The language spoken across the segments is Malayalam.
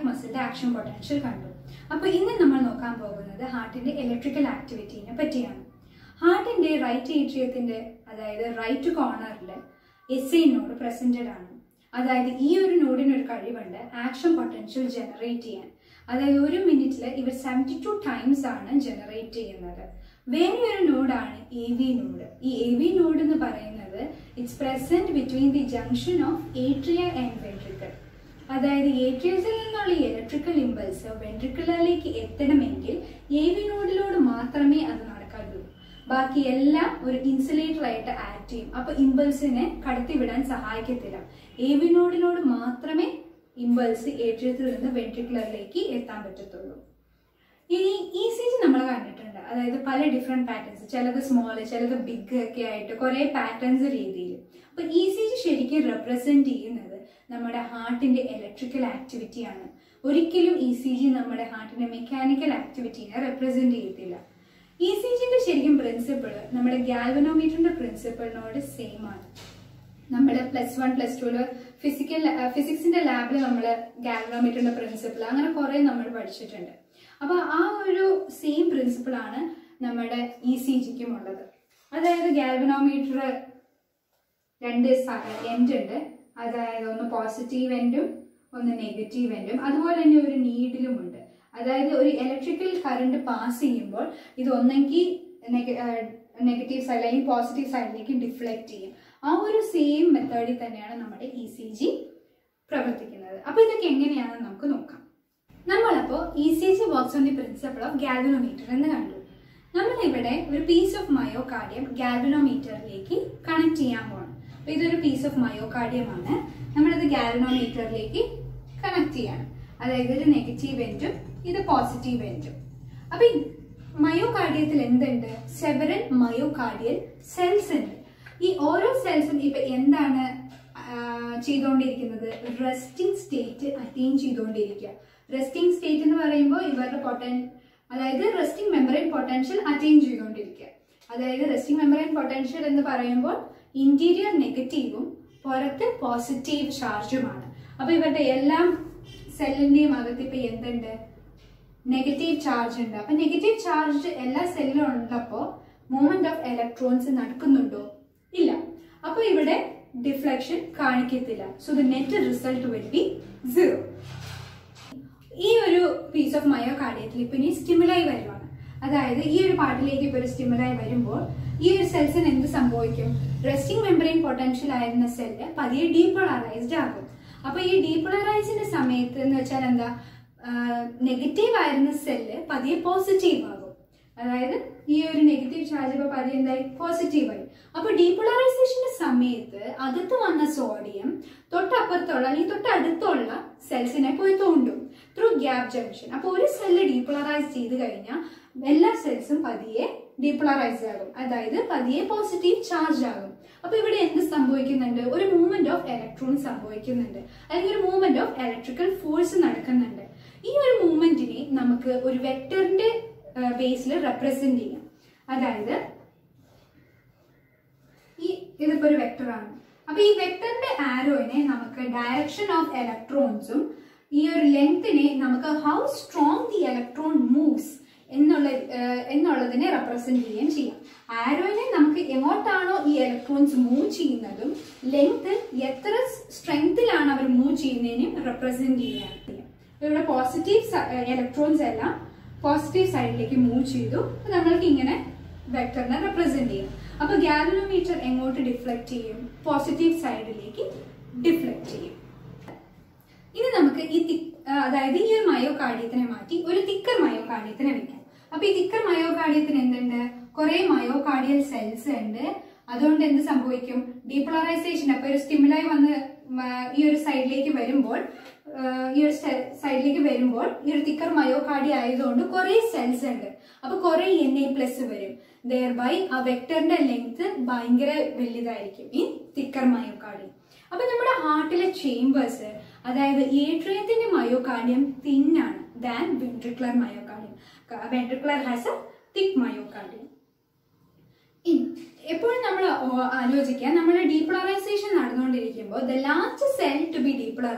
കാർഡിയാക് മസിലിന്റെ ആക്ഷൻ പൊട്ടൻഷ്യൽ കണ്ടു. അപ്പോൾ ഇന്ന് നമ്മൾ നോക്കാൻ പോകുന്നത് ഹാർട്ടിന്റെ ഇലക്ട്രിക്കൽ ആക്ടിവിറ്റിനെ പറ്റിയാണ്. ഹാർട്ടിന്റെ റൈറ്റ് ഏട്രിയത്തിന്റെ അതായത് റൈറ്റ് കോർണറിൽ SA നോഡ് പ്രസന്റഡ് ആണ്. അതായത് ഈ ഒരു നോഡിനൊരു കഴിവുണ്ട് ആക്ഷൻ പൊട്ടൻഷ്യൽ ജനറേറ്റ് ചെയ്യാൻ. അതായത് ഒരു മിനിറ്റിൽ ഇവർ 72 ടൈംസ് ആണ് ജനറേറ്റ് ചെയ്യുന്നത്. വേറെ ഒരു നോഡാണ് AV നോഡ്. ഈ AV നോഡ് എന്ന് പറയുന്നത് it's present between the junction of atria and ventricle. അതായത് ഏട്രിയത്തിൽ നിന്നുള്ള ഇലക്ട്രിക്കൽ ഇമ്പൾസ് വെൻട്രിക്കുലറിലേക്ക് എത്തണമെങ്കിൽ AV നോഡിലൂടെ മാത്രമേ അത് നടക്കാറുള്ളൂ. ബാക്കി എല്ലാം ഒരു ഇൻസുലേറ്റർ ആയിട്ട് ആക്ട് ചെയ്യും. അപ്പൊ ഇമ്പൾസിനെ കടത്തിവിടാൻ സഹായിക്കത്തില്ല. AV നോഡിനോട് മാത്രമേ ഇമ്പൾസ് ഏട്രിയത്തിൽ നിന്ന് വെൻട്രിക്കുലറിലേക്ക് എത്താൻ പറ്റത്തുള്ളൂ. ഇനി ECG നമ്മൾ കണ്ടിട്ടുണ്ട്. അതായത് പല ഡിഫറെന്റ് പാറ്റേൺസ്, ചിലത് സ്മോൾ ചിലത് ബിഗ് ഒക്കെ ആയിട്ട് കുറെ പാറ്റേൺസ് രീതിയിൽ. അപ്പൊ ECG ശരിക്കും റെപ്രസെന്റ് ചെയ്യുന്നത് നമ്മുടെ ഹാർട്ടിന്റെ ഇലക്ട്രിക്കൽ ആക്ടിവിറ്റിയാണ്. ഒരിക്കലും ECG നമ്മുടെ ഹാർട്ടിന്റെ മെക്കാനിക്കൽ ആക്ടിവിറ്റിനെ റെപ്രസെന്റ് ചെയ്യത്തില്ല. ECGന്റെ ശരിക്കും പ്രിൻസിപ്പിൾ നമ്മുടെ ഗാൽവനോമീറ്ററിന്റെ പ്രിൻസിപ്പിളിനോട് സെയിം ആണ്. നമ്മുടെ +1 +2 ഫിസിക്സിന്റെ ലാബിൽ നമ്മൾ ഗാൽവനോമീറ്ററിന്റെ പ്രിൻസിപ്പിൾ അങ്ങനെ കുറെ നമ്മൾ പഠിച്ചിട്ടുണ്ട്. അപ്പൊ ആ ഒരു സെയിം പ്രിൻസിപ്പിൾ ആണ് നമ്മുടെ ECGക്കും ഉള്ളത്. അതായത് ഗാൽവനോമീറ്റർ 2 എൻഡ് ഉണ്ട്. അതായത് ഒന്ന് പോസിറ്റീവ് എൻഡും ഒന്ന് നെഗറ്റീവ് എൻഡും. അതുപോലെ തന്നെ ഒരു നീഡിലും ഉണ്ട്. അതായത് ഒരു ഇലക്ട്രിക്കൽ കറണ്ട് പാസ് ചെയ്യുമ്പോൾ ഇത് ഒന്നെങ്കിൽ നെഗറ്റീവ് സൈഡ് അല്ലെങ്കിൽ പോസിറ്റീവ് സൈഡിലേക്ക് ഡിഫ്ലക്ട് ചെയ്യും. ആ ഒരു സെയിം മെത്തേഡിൽ തന്നെയാണ് നമ്മുടെ ECG പ്രവർത്തിക്കുന്നത്. അപ്പൊ ഇതൊക്കെ എങ്ങനെയാണെന്ന് നമുക്ക് നോക്കാം. നമ്മളപ്പോ ECG works on the principle of galvanometer എന്ന് കണ്ടു. നമ്മൾ ഇവിടെ ഒരു പീസ് ഓഫ് മയോകാർഡിയം ഗാൽവനോമീറ്ററിലേക്ക് കണക്ട് ചെയ്യാൻ പോകണം. അപ്പൊ ഇതൊരു പീസ് ഓഫ് മയോകാർഡിയം ആണ്. നമ്മളിത് ഗാൽവനോമീറ്ററിലേക്ക് കണക്ട് ചെയ്യണം. അതായത് ഒരു നെഗറ്റീവ് എൻഡും ഇത് പോസിറ്റീവ് എൻഡും. അപ്പൊ മയോകാർഡിയത്തിൽ എന്തുണ്ട്? സെവറൽ മയോകാർഡിയൽ സെൽസ് ഉണ്ട്. ഈ ഓരോ സെൽസും ഇപ്പൊ എന്താണ് ചെയ്തുകൊണ്ടിരിക്കുന്നത്? റെസ്റ്റിംഗ് സ്റ്റേറ്റ് അറ്റൈൻ ചെയ്തുകൊണ്ടിരിക്കുക. റെസ്റ്റിംഗ് സ്റ്റേറ്റ് എന്ന് പറയുമ്പോൾ ഇവരുടെ അതായത് റെസ്റ്റിംഗ് മെമ്പറൈൻ പൊട്ടൻഷ്യൽ അറ്റൈൻ ചെയ്തുകൊണ്ടിരിക്കുക. അതായത് റെസ്റ്റിംഗ് മെമ്പറൈൻ പൊട്ടൻഷ്യൽ എന്ന് പറയുമ്പോൾ ഇന്റീരിയർ നെഗറ്റീവും പുറത്ത് പോസിറ്റീവ് ചാർജുമാണ്. അപ്പൊ ഇവരുടെ എല്ലാം സെല്ലിന്റെയും അകത്ത് ഇപ്പൊ എന്തുണ്ട്? നെഗറ്റീവ് ചാർജ് ഉണ്ട്. അപ്പൊ നെഗറ്റീവ് ചാർജ് എല്ലാ സെല്ലിലും ഉള്ളപ്പോ മൂവ്മെന്റ് ഓഫ് ഇലക്ട്രോൺസ് നടക്കുന്നുണ്ടോ? ഇല്ല. അപ്പൊ ഇവിടെ ഡിഫ്ലക്ഷൻ കാണിക്കത്തില്ല. So the net result will be 0. ഈ ഒരു പീസ് ഓഫ് മയോകാർഡിയത്തിൽ ഇപ്പൊ ഇനി സ്റ്റിമുലൈ വരുവാണ്. അതായത് ഈ ഒരു പാർട്ടിലേക്ക് ഇപ്പൊ ഒരു സ്റ്റിമുലൈ വരുമ്പോൾ ഈ ഒരു സെൽസിന് എന്ത് സംഭവിക്കും? റെസ്റ്റിംഗ് മെമ്പറൈൻ പൊട്ടൻഷ്യൽ ആയിരുന്ന സെല്ല് പതിയെ ഡീപോളറൈസ്ഡ് ആകും. അപ്പൊ ഈ ഡീപോളറൈസിന്റെ സമയത്ത് എന്ന് വെച്ചാൽ എന്താ? നെഗറ്റീവ് ആയിരുന്ന സെല്ല് പതിയെ പോസിറ്റീവ് ആകും. അതായത് ഈ ഒരു നെഗറ്റീവ് ചാർജ് ഇപ്പൊ പതിയെ എന്തായി? പോസിറ്റീവ് ആയി. അപ്പൊ ഡീപോളറൈസേഷന്റെ സമയത്ത് അകത്ത് വന്ന സോഡിയം തൊട്ടപ്പുറത്തുള്ള അല്ലെങ്കിൽ തൊട്ടടുത്തുള്ള സെൽസിനെ പോയി തോണ്ടും ത്രൂ ഗ്യാപ് ജംഗ്ഷൻ. അപ്പൊ ഒരു സെല്ല് ഡീപോളറൈസ് ചെയ്ത് കഴിഞ്ഞാൽ എല്ലാ സെൽസും പതിയെ ഡീപോളറൈസ് ആകും. അതായത് പതിയെ പോസിറ്റീവ് ചാർജ് ആകും. അപ്പൊ ഇവിടെ എന്ത് സംഭവിക്കുന്നുണ്ട്? ഒരു മൂവ്മെന്റ് ഓഫ് ഇലക്ട്രോൺ സംഭവിക്കുന്നുണ്ട്, അല്ലെങ്കിൽ ഒരു മൂവ്മെന്റ് ഓഫ് ഇലക്ട്രിക്കൽ ഫോഴ്സ് നടക്കുന്നുണ്ട്. ഈ ഒരു മൂവ്മെന്റിനെ നമുക്ക് ഒരു വെക്ടറിന്റെ ബേസിൽ റെപ്രസെന്റ് ചെയ്യാം. അതായത് ഇതിപ്പോ ഒരു വെക്ടറാണ്. അപ്പൊ ഈ വെക്ടറിന്റെ ആരോനെ നമുക്ക് ഡയറക്ഷൻ ഓഫ് ഇലക്ട്രോൺസും ഈ ഒരു ലെങ്തിനെ നമുക്ക് how strong the electron moves എന്നുള്ളതിനെ റെപ്രസെന്റ് ചെയ്യുകയും ചെയ്യാം. ആരോനെ നമുക്ക് എങ്ങോട്ടാണോ ഈ ഇലക്ട്രോൺസ് മൂവ് ചെയ്യുന്നതും ലെങ്ത് എത്ര സ്ട്രെങ്തിലാണ് അവർ മൂവ് ചെയ്യുന്നതിനും റെപ്രസെന്റ് ചെയ്യാൻ. ഇവിടെ പോസിറ്റീവ് ഇലക്ട്രോൺസ് എല്ലാം പോസിറ്റീവ് സൈഡിലേക്ക് മൂവ് ചെയ്തു. നമ്മൾക്ക് ഇങ്ങനെ വെക്ടറിനെ റെപ്രസെന്റ് ചെയ്യും. അപ്പൊ ഗാൽവനോമീറ്റർ എങ്ങോട്ട് ഡിഫ്ലക്ട് ചെയ്യും? പോസിറ്റീവ് സൈഡിലേക്ക് ഡിഫ്ലക്ട് ചെയ്യും. ഇനി നമുക്ക് അതായത് ഈ ഒരു മയോകാർഡിയത്തിനെ മാറ്റി ഒരു തിക്കർ മയോകാർഡിയത്തിനെ വെക്കാം. അപ്പൊ ഈ തിക്കർ മയോകാർഡിയത്തിന് എന്തുണ്ട്? കുറെ മയോകാർഡിയൽ സെൽസ് ഉണ്ട്. അതുകൊണ്ട് എന്ത് സംഭവിക്കും? ഡീപോളറൈസേഷൻ. അപ്പൊ ഒരു സ്റ്റിമുലൈ വന്ന് ഈ ഒരു സൈഡിലേക്ക് വരുമ്പോൾ ഈ ഒരു തിക്കർ മയോകാർഡിയ ആയതുകൊണ്ട് കുറെ സെൽസ് ഉണ്ട്. അപ്പൊ കുറെ Na+ വരും. ദെയർബൈ ആ വെക്ടറിന്റെ ലെങ്ത് ഭയങ്കര വലുതായിരിക്കും ഈ തിക്കർ മയോകാർഡിയം. അപ്പൊ നമ്മുടെ ഹാർട്ടിലെ ചേംബേഴ്സ് അതായത് ഏട്രിയത്തിന്റെ മയോകാർഡിയം തിന്നാണ് than ventricular myocardium. Ventricular has a thick myocardium. എപ്പോഴും നമ്മൾ ആലോചിക്കുക, നമ്മുടെ ഡീപോളറൈസേഷൻ നടന്നുകൊണ്ടിരിക്കുമ്പോൾ the last cell to be depolarized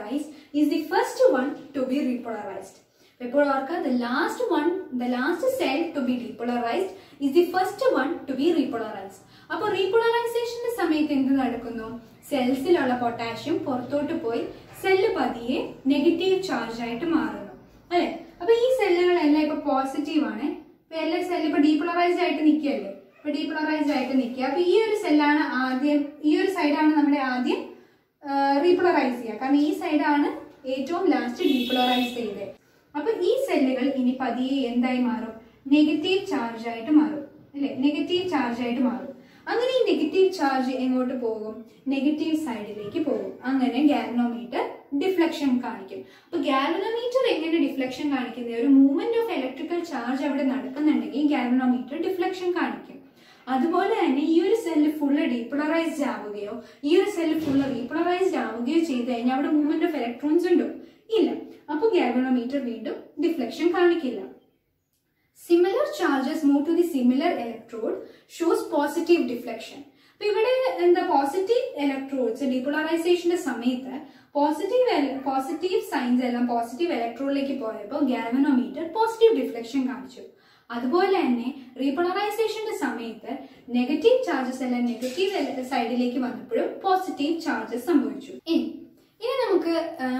is the first one to be repolarized. Therefore, the last cell to be depolarized is the first one to be repolarized. Now, repolarization is the cells potassium porthotu poi cell padiye negative charge aayittu maarunnu. Alle appo ee cellugalellaam ipo positive aanu. Appo ella cell ipo depolarized aayittu nikkalle. Appo depolarized aayittu nikka. Appo ee oru cell aanu aadyam ee oru side aanu nammade aadyam repolarize cheya. കാരണം ഈ സൈഡ് ആണ് ഏറ്റവും ലാസ്റ്റ് ഡീപോളറൈസ് ചെയ്തത്. അപ്പോൾ ഈ സെല്ലുകൾ ഇനി പതിയെ എന്തായി മാറും? നെഗറ്റീവ് ചാർജ് ആയിട്ട് മാറും അല്ലേ? നെഗറ്റീവ് ചാർജ് ആയിട്ട് മാറും. അങ്ങനെ ഈ നെഗറ്റീവ് ചാർജ് എങ്ങോട്ട് പോകും? നെഗറ്റീവ് സൈഡിലേക്ക് പോകും. അങ്ങനെ ഗാൽവനോമീറ്റർ ഡിഫ്ലക്ഷൻ കാണിക്കും. അപ്പോൾ ഗാൽവനോമീറ്റർ എങ്ങനെ ഡിഫ്ലക്ഷൻ കാണിക്കുന്നത്? ഒരു മൂവ്മെന്റ് ഓഫ് ഇലക്ട്രിക്കൽ ചാർജ് അവിടെ നടക്കുന്നുണ്ടെങ്കിൽ ഗാൽവനോമീറ്റർ ഡിഫ്ലക്ഷൻ കാണിക്കും. അതുപോലെ തന്നെ ഈ ഒരു സെല്ല് ഫുള്ള് ഡീപോളറൈസ്ഡ് ആവുകയോ ഈ ഒരു സെല്ല് ഫുള്ള് റീപോളറൈസ്ഡ് ആവുകയോ ചെയ്ത് കഴിഞ്ഞാൽ അവിടെ മൂവ്മെന്റ് ഓഫ് ഇലക്ട്രോൺസ് ഉണ്ടോ? ഇല്ല. അപ്പോൾ ഗാൽവനോമീറ്റർ വീണ്ടും ഡിഫ്ലക്ഷൻ കാണിക്കില്ല. Similar charges move to the similar electrode shows positive deflection. അപ്പോൾ ഇവിടെ എന്താ പോസിറ്റീവ് ഇലക്ട്രോഡ്സ് ഡീപോളറൈസേഷന്റെ സമയത്ത് പോസിറ്റീവ് സൈൻസ് എല്ലാം പോസിറ്റീവ് ഇലക്ട്രോഡിലേക്ക് പോയപ്പോൾ ഗാൽവനോമീറ്റർ പോസിറ്റീവ് ഡിഫ്ലക്ഷൻ കാണിച്ചു. അതുപോലെ തന്നെ റീപോളറൈസേഷന്റെ സമയത്ത് നെഗറ്റീവ് ചാർജസ് എല്ലാം നെഗറ്റീവ് സൈഡിലേക്ക് വന്നപ്പോഴും പോസിറ്റീവ് ചാർജസ് സംഭവിച്ചു. ഇനി നമുക്ക്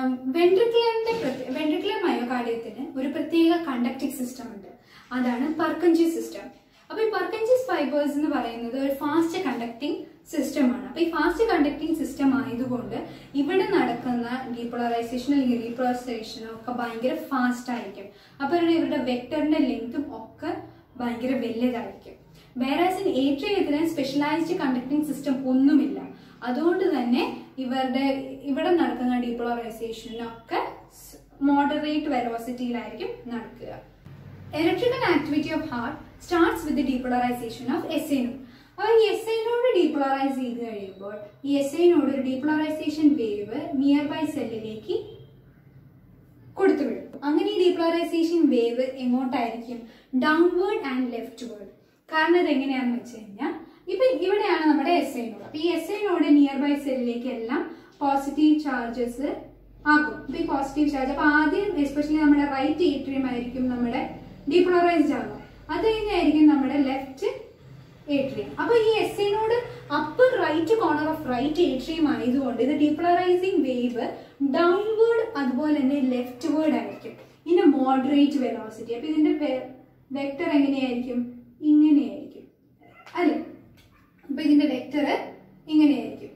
വെൻട്രിക്കുലർ മയോകാർഡിയത്തിന് ഒരു പ്രത്യേക കണ്ടക്ടിംഗ് സിസ്റ്റം ഉണ്ട്. അതാണ് പർക്കൻജി സിസ്റ്റം. അപ്പൊ ഈ പർക്കൻജിസ് ഫൈബേഴ്സ് എന്ന് പറയുന്നത് ഒരു ഫാസ്റ്റ് കണ്ടക്ടിംഗ് സിസ്റ്റം ആണ്. അപ്പൊ ഈ ഫാസ്റ്റ് കണ്ടക്ടിംഗ് സിസ്റ്റം ആയതുകൊണ്ട് ഇവിടെ നടക്കുന്ന ഡീപോളറൈസേഷൻ അല്ലെങ്കിൽ റീപോളറൈസേഷനും ഒക്കെ ഭയങ്കര ഫാസ്റ്റ് ആയിരിക്കും. അപ്പൊ ഇവരുടെ വെക്ടറിന്റെ ലെങ്തും ഒക്കെ ഭയങ്കര വലുതായിരിക്കും. വേറാസ് ഇൻ ഏട്രിയത്തിന് സ്പെഷ്യലൈസ്ഡ് കണ്ടക്ടിംഗ് സിസ്റ്റം ഒന്നുമില്ല. അതുകൊണ്ട് തന്നെ ഇവിടെ നടക്കുന്ന ഡീപോളറൈസേഷനൊക്കെ മോഡറേറ്റ് വെലോസിറ്റിയിലായിരിക്കും നടക്കുക. Electrical activity of heart starts with the depolarization of SA node. അപ്പോൾ ഈ SA node ഡീപോളറൈസ് ചെയ്ത് കഴിയുമ്പോൾ ഈ SA node ഒരു ഡീപോളറൈസേഷൻ വേവ് നിയർ ബൈ സെല്ലിലേക്ക് കൊടുത്തുവിടും. അങ്ങനെ ഈ ഡീപോളറൈസേഷൻ വേവ് എങ്ങോട്ടായിരിക്കും? Downward and leftward. കാരണം ഇത് എങ്ങനെയാണെന്ന് വെച്ച് കഴിഞ്ഞാൽ ഇപ്പൊ ഇവിടെയാണ് നമ്മുടെ SA node. അപ്പൊ ഈ SA node നിയർ ബൈ സെല്ലിലേക്ക് എല്ലാം പോസിറ്റീവ് ചാർജസ് ആകും. അപ്പൊ ഈ പോസിറ്റീവ് ചാർജ് അപ്പൊ ആദ്യം എസ്പെഷ്യലി നമ്മുടെ റൈറ്റ് ഏട്രിയം ആയിരിക്കും നമ്മുടെ ഡീപോളറൈസ്ഡ് ആകും. അത് കഴിഞ്ഞായിരിക്കും നമ്മുടെ ലെഫ്റ്റ് ഏട്രിയം. അപ്പൊ ഈ SA node upper right corner of right atrium ആയതുകൊണ്ട് ഇത് ഡീപോളറൈസിംഗ് വേവ് ഡൗൺവേർഡ് അതുപോലെ തന്നെ ലെഫ്റ്റ് വേർഡ് ആയിരിക്കും. ഇതിന്റെ മോഡറേറ്റ് വെലോസിറ്റി. അപ്പൊ ഇതിന്റെ വെക്ടർ എങ്ങനെയായിരിക്കും? ഇങ്ങനെയായിരിക്കും അല്ലെ? അപ്പൊ ഇതിന്റെ വെക്ടർ ഇങ്ങനെയായിരിക്കും.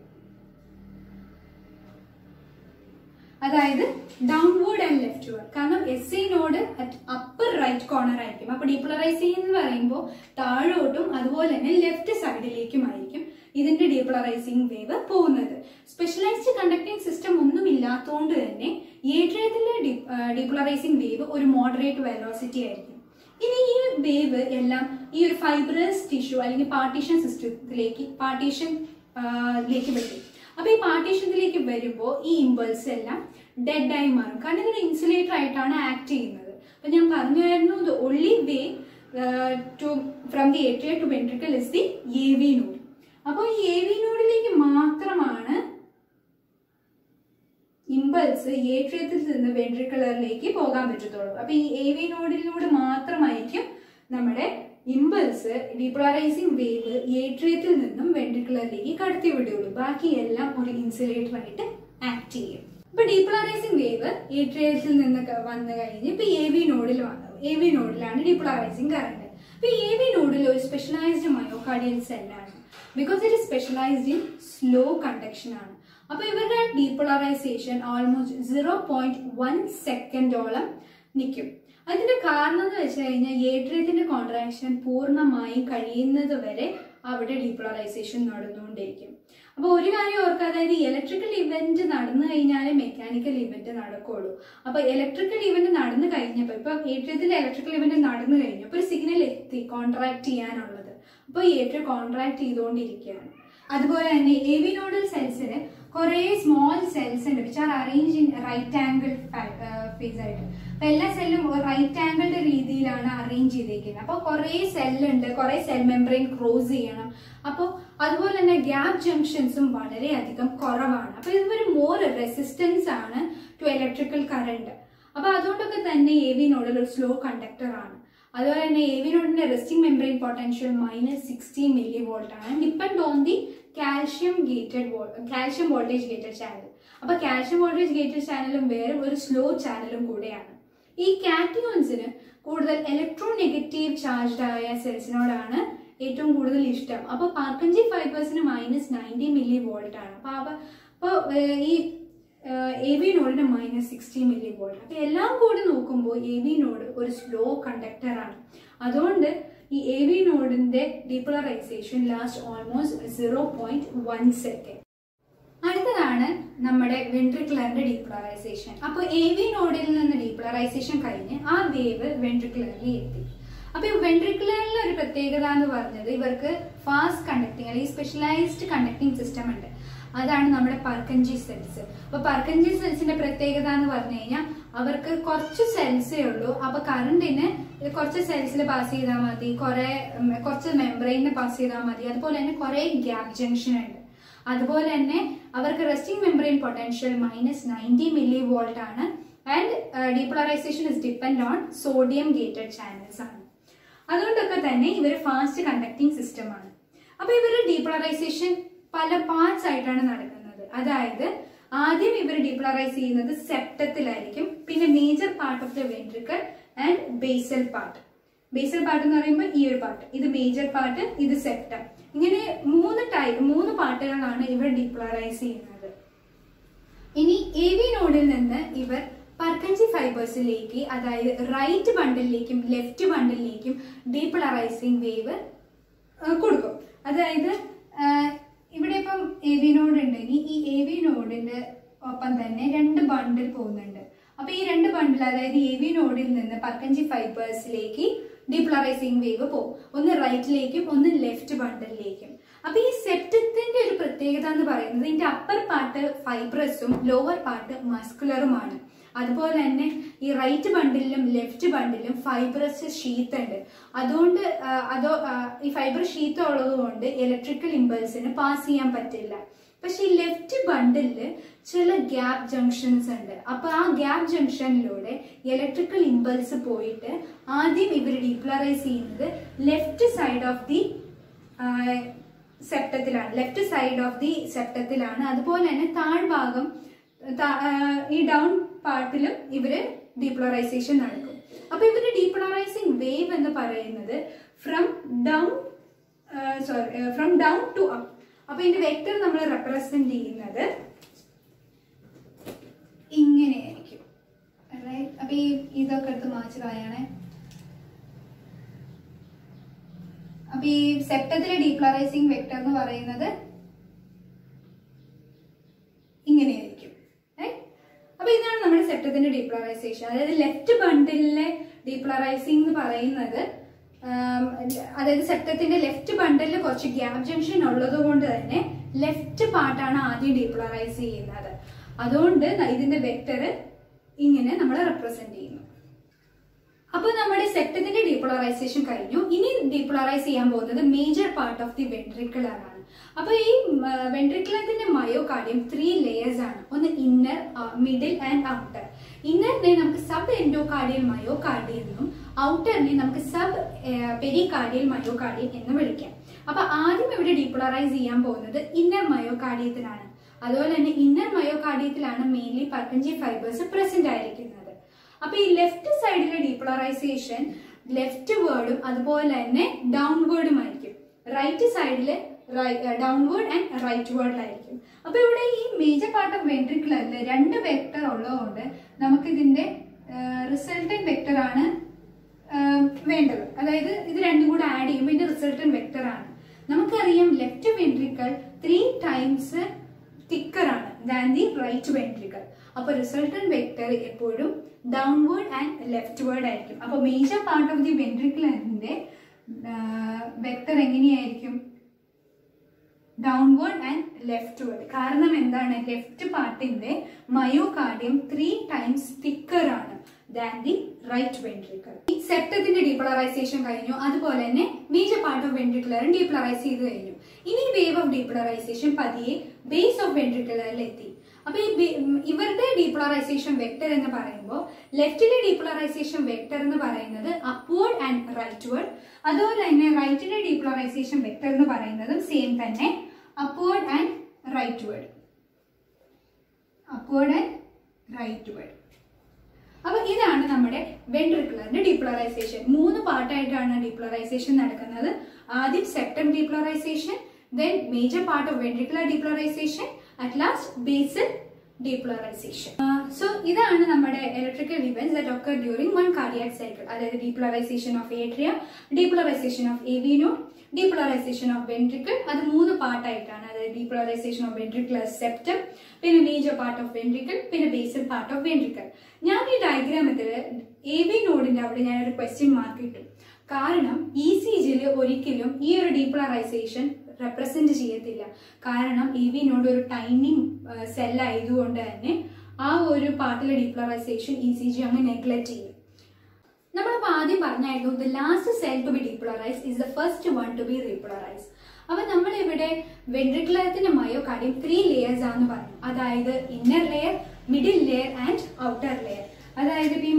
അതായത് ഡൗൺവേർഡ് ആൻഡ് ലെഫ്റ്റ് വേർഡ്. കാരണം SA node at upper right corner ആയിരിക്കും. അപ്പൊ ഡീപോളറൈസിംഗ് എന്ന് പറയുമ്പോൾ താഴോട്ടും അതുപോലെ തന്നെ ലെഫ്റ്റ് സൈഡിലേക്കുമായിരിക്കും ഇതിന്റെ ഡീപോളറൈസിംഗ് വേവ് പോകുന്നത്. സ്പെഷ്യലൈസ്ഡ് കണ്ടക്ടിംഗ് സിസ്റ്റം ഒന്നും ഇല്ലാത്തതുകൊണ്ട് തന്നെ ഏട്രിയത്തിലെ ഡീപോളറൈസിംഗ് വേവ് ഒരു മോഡറേറ്റ് വെലോസിറ്റി ആയിരിക്കും. ഇനി ഈ വേവ് എല്ലാം ഈ ഒരു ഫൈബ്രസ് ടിഷ്യൂ അല്ലെങ്കിൽ പാർട്ടീഷൻ സിസ്റ്റത്തിലേക്ക് വരും. അപ്പൊ ഈ പാർട്ടീഷനിലേക്ക് വരുമ്പോൾ ഈ ഇമ്പൾസ് എല്ലാം ഡെഡ് ആയി മാറും. കാരണം ഇതൊരു ഇൻസുലേറ്റർ ആയിട്ടാണ് ആക്ട് ചെയ്യുന്നത്. അപ്പൊ ഞാൻ പറഞ്ഞായിരുന്നു the only way from the atria to ventricle is the AV node. അപ്പോൾ ഈ AV നോഡിലേക്ക് മാത്രമാണ് ഇമ്പൾസ് ഏട്രിയത്തിൽ നിന്ന് വെൻട്രിക്കുലറിലേക്ക് പോകാൻ പറ്റത്തുള്ളൂ. അപ്പൊ ഈ AV നോഡിലൂടെ മാത്രമായിരിക്കും നമ്മുടെ ഇമ്പൾസ് ഡീപോളറൈസിംഗ് വേവ് ഏട്രിയത്തിൽ നിന്നും വെൻട്രിക്കുലറിലേക്ക് കടത്തി വിടുകയുള്ളൂ. ബാക്കിയെല്ലാം ഒരു ഇൻസുലേറ്റർ ആയിട്ട് ആക്ട് ചെയ്യും. ഇപ്പൊ ഡീപോളറൈസിംഗ് വേവ് ഏട്രിയത്തിൽ നിന്നൊക്കെ വന്നു കഴിഞ്ഞ് ഇപ്പൊ AV നോഡിലാണ് ഡീപോളറൈസിംഗ് കറണ്ട്. അപ്പൊ AV നോഡിൽ ഒരു സ്പെഷ്യലൈസ്ഡ് മയോകാർഡിയൽ സെല്ലാണ്. Because it is specialized in slow conduction ആണ്. അപ്പൊ ഇവരുടെ ഡീപോളറൈസേഷൻ ഓൾമോസ്റ്റ് 0.1 സെക്കൻഡോളം നിൽക്കും. അതിന്റെ കാരണം എന്ന് വെച്ച് കഴിഞ്ഞാൽ ഏട്രിയത്തിന്റെ കോൺട്രാക്ഷൻ പൂർണ്ണമായും കഴിയുന്നത് വരെ അവിടെ ഡീപോളറൈസേഷൻ നടന്നുകൊണ്ടിരിക്കും. അപ്പൊ ഒരു കാര്യം ഓർക്കുക, അതായത് ഇലക്ട്രിക്കൽ ഇവന്റ് നടന്നു കഴിഞ്ഞാലേ മെക്കാനിക്കൽ ഇവന്റ് നടക്കുള്ളൂ. അപ്പൊ ഇലക്ട്രിക്കൽ ഇവന്റ് നടന്നു കഴിഞ്ഞപ്പോൾ ഇപ്പൊ ഏട്രിയത്തിലെ ഇലക്ട്രിക്കൽ ഇവന്റ് നടന്നു കഴിഞ്ഞപ്പോൾ ഒരു സിഗ്നൽ എത്തി കോൺട്രാക്ട് ചെയ്യാനുള്ളത്. അപ്പൊ ഏട്രിയം കോൺട്രാക്ട് ചെയ്തുകൊണ്ടിരിക്കുകയാണ്. അതുപോലെ തന്നെ AV nodal സെൽസിൽ കുറെ സ്മോൾ സെൽസ് ഉണ്ട് which are arrange in right angle phase ആയിട്ട്. അപ്പൊ എല്ലാ സെല്ലും റൈറ്റ് ആംഗിളുടെ രീതിയിലാണ് അറേഞ്ച് ചെയ്തേക്കുന്നത്. അപ്പൊ കുറെ സെല്ലുണ്ട്, കുറെ സെൽ മെംബ്രെയിൻ ക്രോസ് ചെയ്യണം. അപ്പോൾ അതുപോലെ തന്നെ ഗ്യാപ് ജംഗ്ഷൻസും വളരെയധികം കുറവാണ്. അപ്പൊ ഇതൊരു മോർ റെസിസ്റ്റൻസ് ആണ് ടു ഇലക്ട്രിക്കൽ കറണ്ട്. അപ്പൊ അതുകൊണ്ടൊക്കെ തന്നെ AV nodal ഒരു സ്ലോ കണ്ടക്ടർ ആണ്. അതുപോലെ തന്നെ AV nodal resting membrane potential -60 mV ആണ്. Depend on the calcium voltage gated channel. അപ്പൊ കാൽഷ്യം വോൾട്ടേജ് ഗേറ്റഡ് ചാനലും വേറെ ഒരു സ്ലോ ചാനലും കൂടെയാണ്. ഈ കാറ്റിയോൺസിന് കൂടുതൽ ഇലക്ട്രോനെഗറ്റീവ് ചാർജ്ഡ് ആയ സെൽസിനോടാണ് ഏറ്റവും കൂടുതൽ ഇഷ്ടം. അപ്പൊ പാർക്കഞ്ചി ഫൈബേഴ്സിന് -90 mV ആണ്. അപ്പൊ ഈ AV നോഡിന് -60 mV. അപ്പൊ എല്ലാം കൂടി നോക്കുമ്പോൾ AV നോഡ് ഒരു സ്ലോ കണ്ടക്ടർ ആണ്. അതുകൊണ്ട് ഈ AV നോഡിന്റെ ഡീപോളറൈസേഷൻ ലാസ്റ്റ് ഓൾമോസ്റ്റ് 0.1 സെക്കൻഡ്. അടുത്തതാണ് നമ്മുടെ വെൻട്രിക്കുലറിന്റെ ഡീപോളറൈസേഷൻ. അപ്പോൾ AV നോഡിൽ നിന്ന് ഡീപോളറൈസേഷൻ കഴിഞ്ഞ് ആ വേവ് വെൻട്രിക്കുലറിൽ എത്തി. അപ്പൊ ഈ വെൻട്രിക്കുലറിലെ ഒരു പ്രത്യേകത എന്ന് പറഞ്ഞത് ഇവർക്ക് ഫാസ്റ്റ് കണ്ടക്ടിങ് അല്ലെങ്കിൽ സ്പെഷ്യലൈസ്ഡ് കണ്ടക്ടിങ് സിസ്റ്റം ഉണ്ട്. അതാണ് നമ്മുടെ പർക്കഞ്ചി സെൽസ്. അപ്പൊ പർക്കഞ്ചി സെൽസിന്റെ പ്രത്യേകത എന്ന് പറഞ്ഞു കഴിഞ്ഞാൽ അവർക്ക് കുറച്ച് സെൽസേ ഉള്ളൂ. അപ്പൊ കറണ്ടിന് കുറച്ച് സെൽസിൽ പാസ് ചെയ്താൽ മതി, കുറച്ച് മെംബ്രെയിനിന് പാസ് ചെയ്താൽ മതി. അതുപോലെ തന്നെ കുറെ ഗ്യാപ് ജംഗ്ഷൻ ഉണ്ട്. അതുപോലെ തന്നെ അവർക്ക് റെസ്റ്റിംഗ് മെംബ്രെയിൻ പൊട്ടൻഷ്യൽ -90 mV ആണ്. And depolarization is depend on sodium gated channels ആണ്. അതുകൊണ്ടൊക്കെ തന്നെ ഇവർ ഫാസ്റ്റ് കണ്ടക്ടിങ് സിസ്റ്റം ആണ്. അപ്പൊ ഇവരുടെ ഡീപോളറൈസേഷൻ പല പാർട്സ് ആയിട്ടാണ് നടക്കുന്നത്. അതായത് ആദ്യം ഇവർ ഡീപോളറൈസ് ചെയ്യുന്നത് സെപ്റ്റത്തിലായിരിക്കും, പിന്നെ major part of the ventricle and basal part. Basal part എന്ന് പറയുമ്പോൾ ഈ ഒരു പാർട്ട്, ഇത് മേജർ പാർട്ട്, ഇത് സെപ്റ്റം. ഇങ്ങനെ മൂന്ന് പാർട്ടുകളാണ് ഇവർ ഡീപോളറൈസ് ചെയ്യുന്നത്. ഇനി AV നോഡിൽ നിന്ന് ഇവർ പർക്കഞ്ചി ഫൈബേഴ്സിലേക്ക്, അതായത് റൈറ്റ് ബണ്ടിലേക്കും ലെഫ്റ്റ് ബണ്ടിലേക്കും ഡീപോളറൈസിങ് വേവ് കൊടുക്കും. അതായത് ഇവിടെ ഇപ്പം AV നോഡ് ഉണ്ടെങ്കിൽ ഈ AV നോഡിന്റെ ഒപ്പം തന്നെ 2 ബണ്ടിൽ പോകുന്നുണ്ട്. അപ്പൊ ഈ 2 ബണ്ടിൽ, അതായത് AV നോഡിൽ നിന്ന് പർക്കഞ്ചി ഫൈബേഴ്സിലേക്ക് ഡീപോളറൈസിങ് വേവ് പോകും. ഒന്ന് റൈറ്റിലേക്കും ഒന്ന് ലെഫ്റ്റ് ബണ്ടിലേക്കും. അപ്പൊ ഈ സെപ്റ്റത്തിന്റെ ഒരു പ്രത്യേകത എന്ന് പറയുന്നത് ഇതിന്റെ അപ്പർ പാർട്ട് ഫൈബ്രസും ലോവർ പാർട്ട് മസ്കുലറുമാണ്. അതുപോലെ തന്നെ ഈ റൈറ്റ് ബണ്ടിലും ലെഫ്റ്റ് ബണ്ടിലും ഫൈബ്രസ് ഷീത്ത് ഉണ്ട്. അതുകൊണ്ട് ഈ ഫൈബർ ഷീത്ത് ഉള്ളത് കൊണ്ട് ഇലക്ട്രിക്കൽ ഇമ്പൾസിന് പാസ് ചെയ്യാൻ പറ്റില്ല. പക്ഷെ ഈ ലെഫ്റ്റ് ബണ്ടില് ചില ഗ്യാപ് ജംഗ്ഷൻസ് ഉണ്ട്. അപ്പൊ ആ ഗ്യാപ് ജംഗ്ഷനിലൂടെ ഇലക്ട്രിക്കൽ ഇമ്പൾസ് പോയിട്ട് ആദ്യം ഇവർ ഡീപോളറൈസ് ചെയ്യുന്നത് ലെഫ്റ്റ് സൈഡ് ഓഫ് ദി സെപ്റ്റത്തിലാണ്. അതുപോലെ തന്നെ താഴ്ഭാഗം ഈ ഡൗൺ പാർട്ടിലും ഇവര് ഡീപോളറൈസേഷൻ നടക്കും. അപ്പൊ ഇവരുടെ ഡീപോളറൈസിങ് വേവ് എന്ന് പറയുന്നത് ഫ്രം ഡൗൺ ടു അപ്പ്. അപ്പൊ ഇതിന്റെ വെക്ടർ നമ്മൾ റെപ്രസെന്റ് ചെയ്യുന്നത് ഇങ്ങനെയായിരിക്കും. അപ്പൊ ഇതൊക്കെ എടുത്ത് മാച്ച് കളയാണേ. അപ്പൊ ഈ സെപ്റ്റത്തിലെ ഡീപോളറൈസിങ് വെക്ടർ എന്ന് പറയുന്നത് ഇങ്ങനെയായിരിക്കും. അപ്പൊ ഇതാണ് നമ്മുടെ സെപ്റ്റത്തിന്റെ ഡീപോളറൈസേഷൻ. അതായത് ലെഫ്റ്റ് ബണ്ടിലെ ഡീപോളറൈസിംഗ് എന്ന് പറയുന്നത്, അതായത് സെപ്റ്റത്തിന്റെ ലെഫ്റ്റ് ബണ്ടിൽ കുറച്ച് ഗ്യാപ് ജംഗ്ഷൻ ഉള്ളത് കൊണ്ട് തന്നെ ലെഫ്റ്റ് പാർട്ടാണ് ആദ്യം ഡീപോളറൈസ് ചെയ്യുന്നത്. അതുകൊണ്ട് ഇതിന്റെ വെക്ടർ ഇങ്ങനെ നമ്മൾ റെപ്രസെന്റ് ചെയ്യുന്നു. അപ്പൊ നമ്മുടെ സെപ്റ്റത്തിന്റെ ഡീപോളറൈസേഷൻ കഴിഞ്ഞു. ഇനി ഡീപോളറൈസ് ചെയ്യാൻ പോകുന്നത് major part of the ventricular ആണ്. അപ്പൊ ഈ വെൻട്രിക്കുലത്തിന്റെ മയോകാർഡിയം 3 ലെയേഴ്സ് ആണ്. ഒന്ന് ഇന്നർ, മിഡിൽ ആൻഡ് ഔട്ടർ. ഇന്നറിനെ നമുക്ക് സബ് എൻഡോകാർഡിയൽ മയോകാർഡിയം എന്നും ഔട്ടറിനെ നമുക്ക് സബ് പെരികാർഡിയൽ മയോകാർഡിയം എന്നും വിളിക്കാം. അപ്പൊ ആദ്യം ഇവിടെ ഡീപോളറൈസ് ചെയ്യാൻ പോകുന്നത് ഇന്നർ മയോകാർഡിയത്തിലാണ്. അതുപോലെ തന്നെ ഇന്നർ മയോകാർഡിയത്തിലാണ് മെയിൻലി പർക്കഞ്ചി ഫൈബേഴ്സ് പ്രസന്റ് ആയിരിക്കുന്നത്. അപ്പൊ ഈ ലെഫ്റ്റ് സൈഡിലെ ഡീപോളറൈസേഷൻ ലെഫ്റ്റ് വേർഡും അതുപോലെ തന്നെ ഡൗൺവേർഡും ആയിരിക്കും. റൈറ്റ് സൈഡില് ഡൗൺവേർഡ് ആൻഡ് റൈറ്റ് വേർഡിലായിരിക്കും. അപ്പൊ ഇവിടെ ഈ മേജർ പാർട്ട് ഓഫ് വെൻട്രിക്കുലറിൽ 2 വെക്ടർ ഉള്ളതുകൊണ്ട് നമുക്ക് ഇതിന്റെ റിസൾട്ടന്റ് വെക്ടർ ആണ് വേണ്ടത്. അതായത് ഇത് രണ്ടും കൂടെ ആഡ് ചെയ്യുമ്പോൾ ഇതിന്റെ റിസൾട്ടന്റ് വെക്ടർ ആണ്. നമുക്കറിയാം ലെഫ്റ്റ് വെൻട്രിക്കിൾ 3 times thicker ആണ് ദാൻ ദി റൈറ്റ് വെൻട്രിക്കിൾ. അപ്പൊ റിസൾട്ടന്റ് വെക്ടർ എപ്പോഴും ഡൗൺവേർഡ് ആൻഡ് ലെഫ്റ്റ് വേർഡ് ആയിരിക്കും. അപ്പൊ മേജർ പാർട്ട് ഓഫ് ദി വെൻട്രിക്കുലറിന്റെ വെക്ടർ എങ്ങനെയായിരിക്കും? Downward and leftward. കാരണം എന്താണ്? ലെഫ്റ്റ് പാർട്ടിന്റെ മയോകാർഡിയം 3 times thicker ആണ് than the right ventricle. ഈ സെപ്റ്റത്തിന്റെ ഡീപോളറൈസേഷൻ കഴിഞ്ഞു. അതുപോലെ തന്നെ മേജർ പാർട്ട് ഓഫ് വെൻട്രിക്കുലറും ഡീപോളറൈസ് ചെയ്ത് കഴിഞ്ഞു. ഇനി വേവ് ഓഫ് ഡീപോളറൈസേഷൻ പതിയെ ബേസ് ഓഫ് വെൻട്രിക്കുലറിൽ എത്തി. അപ്പൊ ഇവരുടെ ഡീപോളറൈസേഷൻ വെക്ടർ എന്ന് പറയുമ്പോൾ ലെഫ്റ്റിലെ ഡീപോളറൈസേഷൻ വെക്ടർ എന്ന് പറയുന്നത് അപ്വേർഡ് ആൻഡ് റൈറ്റ്വേർഡ്. അതുപോലെ തന്നെ റൈറ്റിലെ ഡീപോളറൈസേഷൻ വെക്ടർ എന്ന് പറയുന്നതും സെയിം തന്നെ, upward and rightward. Upward and rightward. അപ്പൊ ഇതാണ് നമ്മുടെ വെൻട്രിക്കുലറിന്റെ ഡീപോളറൈസേഷൻ. 3 പാർട്ടായിട്ടാണ് ഡീപോളറൈസേഷൻ നടക്കുന്നത്. ആദ്യം septum depolarization, then major part of ventricular depolarization, at last basal depolarization. So ഇതാണ് നമ്മുടെ electrical events that occur during one cardiac cycle. അതായത് depolarization of atria, depolarization of AV node, depolarization of ventricle. അത് 3 പാർട്ടായിട്ടാണ്. അതായത് depolarization of ventricular septum, പിന്നെ major part of ventricle, പിന്നെ basal part of ventricle. ഞാൻ ഈ ഡയഗ്രാമത്തിൽ AV നോഡിന്റെ അവിടെ ഞാനൊരു ക്വസ്റ്റ്യൻ മാർക്ക് ഇട്ടു. കാരണം ECGയിൽ ഒരിക്കലും ഈ ഒരു ഡീപോളറൈസേഷൻ റെപ്രസെന്റ് ചെയ്യത്തില്ല. കാരണം AV നോഡ് ഒരു ടൈനി സെൽ ആയതുകൊണ്ട് തന്നെ ആ ഒരു പാർട്ടിലെ ഡീപോളറൈസേഷൻ ECG അങ്ങ് നെഗ്ലക്ട് ചെയ്യും. നമ്മളിപ്പോൾ ആദ്യം പറഞ്ഞായിരുന്നു the last cell to be depolarize is the first one to be repolarize. അപ്പൊ നമ്മൾ ഇവിടെ വെൻട്രിക്കുലത്തിന്റെ മയോകാർഡിയം 3 ലെയേഴ്സ് ആണെന്ന് പറഞ്ഞു. അതായത് inner layer, middle layer and outer layer. അതായത് ഈ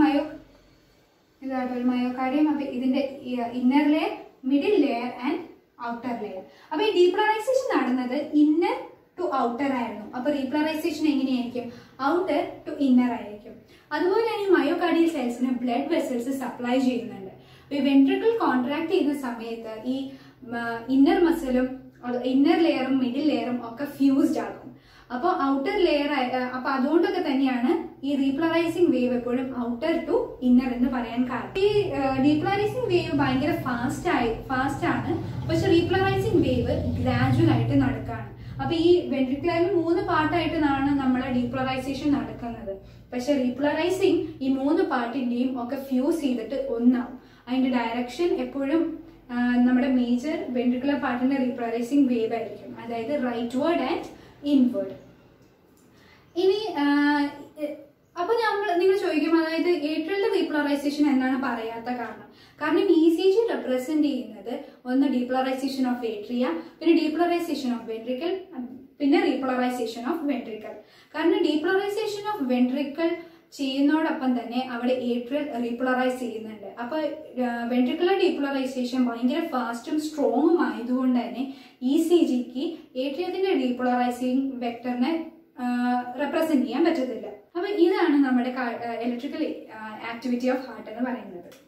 ഇതായിട്ട് ഒരു മയോകാർഡിയം. അപ്പൊ ഇതിന്റെ inner layer, middle layer and outer layer. അപ്പൊ ഈ ഡീപോളറൈസേഷൻ നടന്നത് ഇന്നർ ടു ഔട്ടർ ആയിരുന്നു. അപ്പൊ റീപോളറൈസേഷൻ എങ്ങനെയായിരിക്കും? ഔട്ടർ ടു ഇന്നർ ആയിരിക്കും. അതുപോലെ തന്നെ മയോകാർഡിയൽ സെൽസിന് ബ്ലഡ് വെസൽസ് സപ്ലൈ ചെയ്യുന്നുണ്ട്. അപ്പൊ ഈ വെൻട്രിക്കിൾ കോൺട്രാക്ട് ചെയ്യുന്ന സമയത്ത് ഈ ഇന്നർ മസിലും ഇന്നർ ലെയറും മിഡിൽ ലെയറും ഒക്കെ ഫ്യൂസ്ഡ് ആകും. അപ്പോൾ ഔട്ടർ ലെയർ അപ്പൊ അതുകൊണ്ടൊക്കെ തന്നെയാണ് ഈ റീപോളറൈസിംഗ് വേവ് എപ്പോഴും ഔട്ടർ ടു ഇന്നർ എന്ന് പറയാൻ കാരണം. ഈ ഡീപോളറൈസിംഗ് വേവ് ഭയങ്കര ഫാസ്റ്റ് ആണ്, പക്ഷെ റീപോളറൈസിംഗ് വേവ് ഗ്രാജുവൽ ആയിട്ട് നടക്കുകയാണ്. അപ്പൊ ഈ വെൻട്രിക്കുലറിൽ 3 പാർട്ടായിട്ടാണ് നമ്മളെ ഡീപോളറൈസേഷൻ നടക്കുന്നത്. പക്ഷെ റീപോളറൈസിംഗ് ഈ 3 പാർട്ടിന്റെയും ഒക്കെ ഫ്യൂസ് ചെയ്തിട്ട് ഒന്നാവും. അതിന്റെ ഡയറക്ഷൻ എപ്പോഴും നമ്മുടെ മേജർ വെൻട്രിക്കുലർ പാർട്ടിന്റെ റീപോളറൈസിംഗ് വേവ് ആയിരിക്കും. അതായത് റൈറ്റ്വേർഡ് ആൻഡ് ഇൻവേർഡ്. ഇനി അപ്പൊ നിങ്ങൾ ചോദിക്കും, അതായത് ഏട്രിയലിന്റെ റീപോളറൈസേഷൻ എന്നാണ് പറയാത്ത കാരണം? കാരണം ECG റെപ്രസെന്റ് ചെയ്യുന്നത് ഒന്ന് ഡീപോളറൈസേഷൻ ഓഫ് ഏട്രിയ, പിന്നെ ഡീപോളറൈസേഷൻ ഓഫ് വെൻട്രിക്കിൾ, പിന്നെ റീപോളറൈസേഷൻ ഓഫ് വെൻട്രിക്കിൾ. കാരണം ഡീപോളറൈസേഷൻ ഓഫ് വെൻട്രിക്കിൾ ചെയ്യുന്നതോടൊപ്പം തന്നെ അവിടെ ഏട്രിയൽ റീപോളറൈസ് ചെയ്യുന്നുണ്ട്. അപ്പൊ വെൻട്രിക്കുലർ ഡീപോളറൈസേഷൻ ഭയങ്കര ഫാസ്റ്റും സ്ട്രോങ്ങും ആയതുകൊണ്ട് തന്നെ ECGക്ക് ഏട്രിയത്തിന്റെ ഡീപോളറൈസിംഗ് വെക്ടറിനെ റെപ്രസെന്റ് ചെയ്യാൻ പറ്റത്തില്ല. അപ്പൊ ഇതാണ് നമ്മുടെ ഇലക്ട്രിക്കൽ ആക്ടിവിറ്റി ഓഫ് ഹാർട്ട് എന്ന് പറയുന്നത്.